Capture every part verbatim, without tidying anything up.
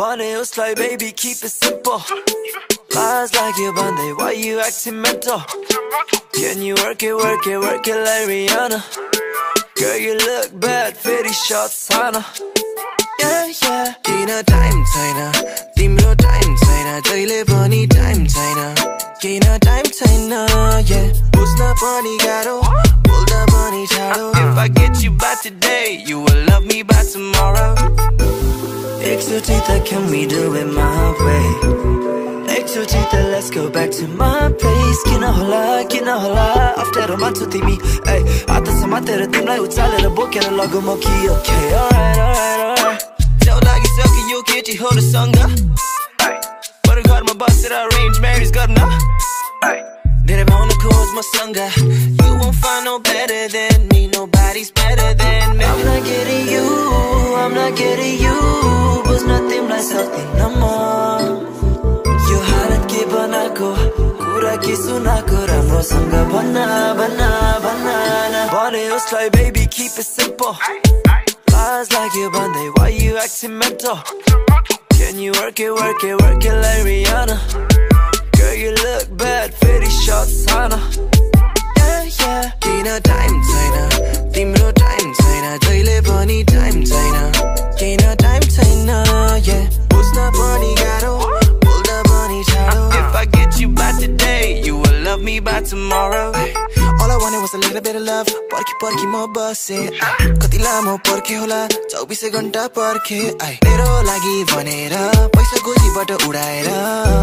Bunny usly baby keep it simple. Lies like you Bundy, why you acting mental? Can you work it, work it, work it like Rihanna? Girl you look bad, fifty shots Hana. Yeah, yeah. Kina time chaina, timro time chaina, jaile pani time chaina. Kina time chaina, yeah. Busna pani garo, bolda pani chhado. If I get you by today, you will love me by tomorrow. Exotita, can we do it my way? Exotita, let's go back to my place. Kina hola, kina hola. After a month with me, ay. Ata sama tera timlai uchalera bokera lagu mo ki. Okay, alright, alright, alright. Jau lagi saki yo keti hoda sanga. Ay. Baru gharma basera arrange marriage garna. Ay. Dere bhauna khoj ma sanga. You won't find no better than me. Nobody's better than me. I'm not getting you, I'm not getting you. Was nothing like something no more. You halat ke banako, kura ki sunako, ramro sanga bana bana banana. Bunny usly baby keep it simple. Lies like you Bundy, why you acting mental? Can you work it, work it, work it like Rihanna? Girl you look bad, fifty shots Hana. Yeah, yeah. Kina time chaina, timro time chaina, jaile pani time chaina. Kina time chaina, yeah. Busna pani garo, bolda pani chhado. If I get you by today, you will love me by tomorrow. All I wanted was a little bit of love. Porky porky mo base. Kati lamo porke hola, चौबीस घण्टा पर्खे. Ay, tero lagi vanera, paisa goji bata udaera.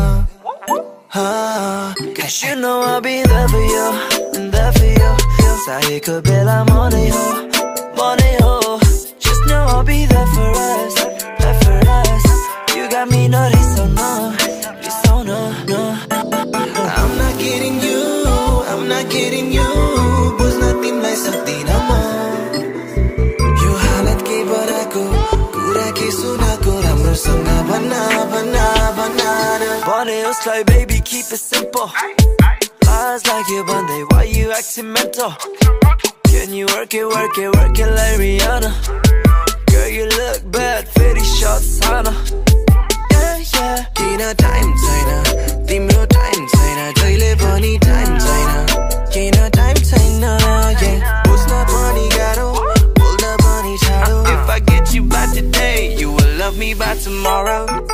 Ah, cause you know I'll be there for you, there for you. Sahiko bela money ho, money ho. Just know I'll be there for us, there for us. You got me no reason, no, reason, no, no. I'm not kidding you, I'm not kidding you. Was nothing like something I'm on. You halat ke barako, kura ke sunako, ramro sanga bana bana banana. Bunny usly baby keep it simple. Lies like you Bundy, why you acting mental? Can you work it, work it, work it like Rihanna? Girl you look bad, fifty shots Hana. Yeah, yeah. Kina time chaina, timro time chaina, jaile pani time chaina. Kina time chaina, yeah. Busna pani garo, bolda pani chhado. If I get you by today, you will love me by tomorrow.